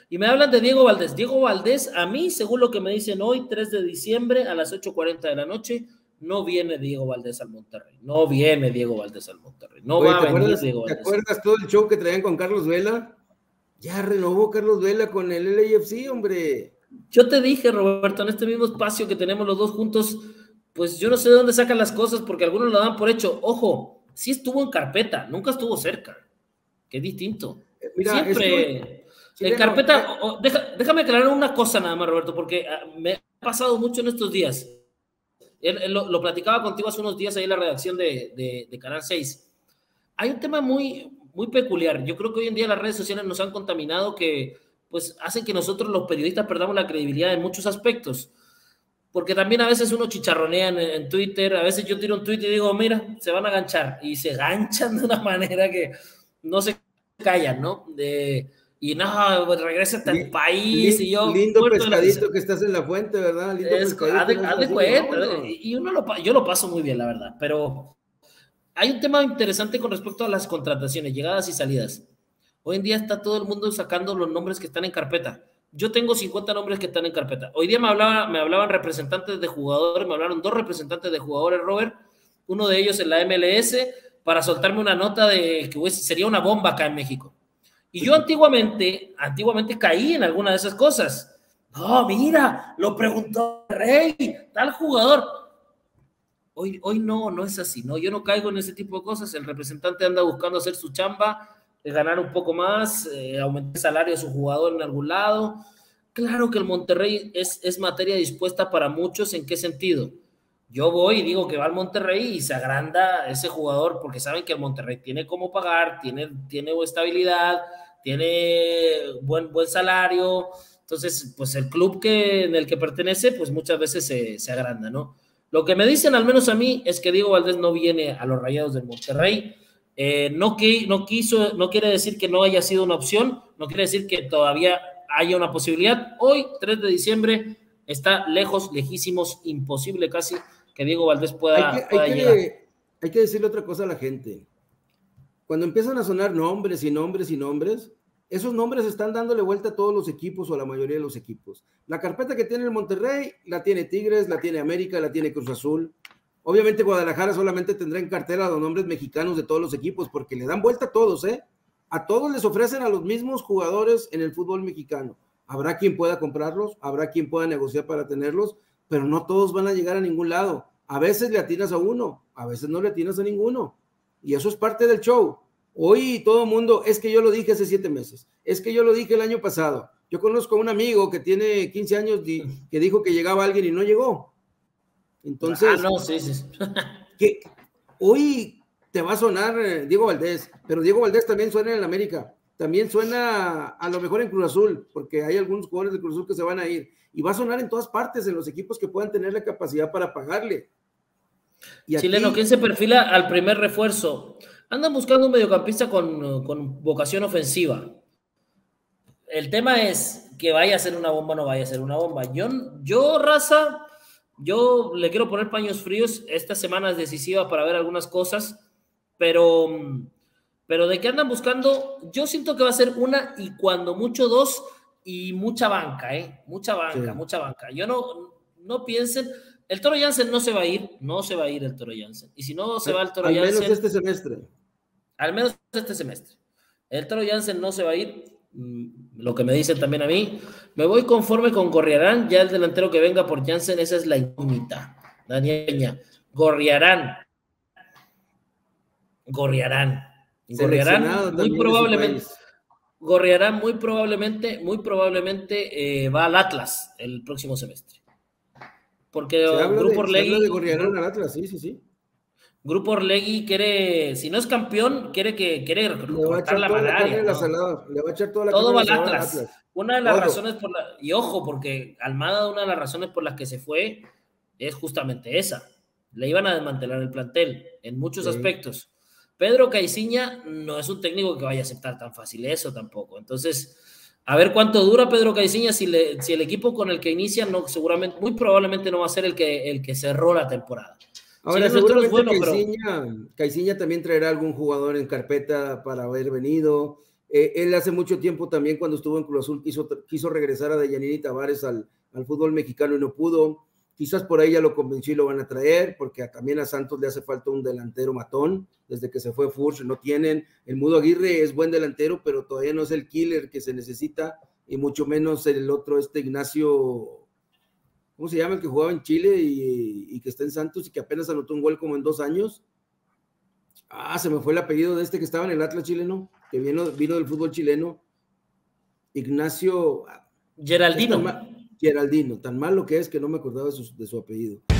Y me hablan de Diego Valdés. Diego Valdés, a mí, según lo que me dicen hoy, 3 de diciembre a las 8:40 de la noche, no viene Diego Valdés al Monterrey. No viene Diego Valdés al Monterrey. No Oye, va a venir Diego ¿te Valdés. acuerdas todo el show que traían con Carlos Vela? Ya renovó Carlos Vela con el LAFC, hombre. Yo te dije, Roberto, en este mismo espacio que tenemos los dos juntos, pues yo no sé de dónde sacan las cosas porque algunos lo dan por hecho. Ojo, sí estuvo en carpeta, nunca estuvo cerca. Qué distinto. Mira, Siempre en chileno, carpeta. Déjame aclarar una cosa nada más, Roberto, porque me ha pasado mucho en estos días. Lo platicaba contigo hace unos días ahí en la redacción de Canal 6. Hay un tema muy, muy peculiar. Yo creo que hoy en día las redes sociales nos han contaminado que pues hacen que nosotros los periodistas perdamos la credibilidad en muchos aspectos. Porque también a veces uno chicharronea en Twitter, a veces yo tiro un tweet y digo, mira, se van a ganchar. Y se ganchan de una manera que no se callan, ¿no? Y no, pues regresa al país y yo... Lindo pescadito que estás en la fuente, ¿verdad? Lindo pescadito. Haz de cuenta. Y yo lo paso muy bien, la verdad. Pero hay un tema interesante con respecto a las contrataciones, llegadas y salidas. Hoy en día está todo el mundo sacando los nombres que están en carpeta. Yo tengo 50 nombres que están en carpeta. Hoy día me hablaban representantes de jugadores, me hablaron 2 representantes de jugadores, Robert, uno de ellos en la MLS, para soltarme una nota de que sería una bomba acá en México. Y yo antiguamente caí en alguna de esas cosas. No, mira, lo preguntó Rey, tal jugador. Hoy no es así, ¿no? Yo no caigo en ese tipo de cosas. El representante anda buscando hacer su chamba, ganar un poco más, aumentar el salario de su jugador en algún lado. Claro que el Monterrey es materia dispuesta para muchos. ¿En qué sentido? Yo voy y digo que va al Monterrey y se agranda ese jugador porque saben que el Monterrey tiene cómo pagar, tiene estabilidad, tiene buen salario. Entonces, pues el club en el que pertenece, pues muchas veces se agranda, ¿no? Lo que me dicen, al menos a mí, es que Diego Valdés no viene a los Rayados del Monterrey. No quiere decir que no haya sido una opción, no quiere decir que todavía haya una posibilidad. Hoy, 3 de diciembre, está lejos, lejísimos, imposible casi que Diego Valdés pueda llegar. Hay que decirle otra cosa a la gente. Cuando empiezan a sonar nombres y nombres y nombres, esos nombres están dándole vuelta a todos los equipos o a la mayoría de los equipos. La carpeta que tiene el Monterrey, la tiene Tigres, la tiene América, la tiene Cruz Azul. Obviamente Guadalajara solamente tendrá en cartera los nombres mexicanos de todos los equipos, porque le dan vuelta a todos, ¿eh? A todos les ofrecen a los mismos jugadores en el fútbol mexicano. Habrá quien pueda comprarlos, habrá quien pueda negociar para tenerlos, pero no todos van a llegar a ningún lado. A veces le atinas a uno, a veces no le atinas a ninguno. Y eso es parte del show. Hoy todo el mundo, es que yo lo dije hace 7 meses, es que yo lo dije el año pasado. Yo conozco a un amigo que tiene 15 años que dijo que llegaba alguien y no llegó. Entonces, no, sí. que hoy te va a sonar Diego Valdés, pero Diego Valdés también suena en el América, también suena a lo mejor en Cruz Azul, porque hay algunos jugadores de Cruz Azul que se van a ir, y va a sonar en todas partes, en los equipos que puedan tener la capacidad para pagarle. Y chileno, ¿quién se perfila al primer refuerzo? Andan buscando un mediocampista con vocación ofensiva. El tema es que vaya a ser una bomba o no vaya a ser una bomba. Raza, yo le quiero poner paños fríos. Esta semana es decisiva para ver algunas cosas, pero de qué andan buscando, yo siento que va a ser una y cuando mucho 2 y mucha banca, mucha banca. Yo no piensen, el Toro Jansen no se va a ir el Toro Jansen. Y si no se va el Toro Jansen... Al menos este semestre. Al menos este semestre. El Toro Jansen no se va a ir, lo que me dicen también a mí. Me voy conforme con Gorriarán, ya el delantero que venga por Jansen, esa es la incógnita. Daniela, Gorriarán, muy probablemente va al Atlas el próximo semestre. Porque Grupo Orlegui de Gorriarán al Atlas, sí. Grupo Orlegui quiere, si no es campeón, quiere cortar la malaria. Le va a echar toda la todo va al Atlas. Una de las razones y ojo, porque Almada, una de las razones por las que se fue es justamente esa. Le iban a desmantelar el plantel en muchos aspectos. Pedro Caiciña no es un técnico que vaya a aceptar tan fácil eso tampoco. Entonces, a ver cuánto dura Pedro Caiciña si el equipo con el que inicia muy probablemente no va a ser el que cerró la temporada. Ahora, seguramente Caiciña también traerá algún jugador en carpeta para haber venido. Él hace mucho tiempo también, cuando estuvo en Cruz Azul, quiso regresar a Deyanini Tavares al fútbol mexicano y no pudo. Quizás por ahí ya lo convenció y lo van a traer, porque también a Santos le hace falta un delantero matón. Desde que se fue Furch no tienen. El Mudo Aguirre es buen delantero, pero todavía no es el killer que se necesita, y mucho menos el otro, Ignacio, ¿cómo se llama? El que jugaba en Chile y que está en Santos y que apenas anotó un gol como en 2 años. Se me fue el apellido de que estaba en el Atlas chileno, que vino del fútbol chileno. Ignacio Geraldino. Geraldino, tan malo que es que no me acordaba de su apellido.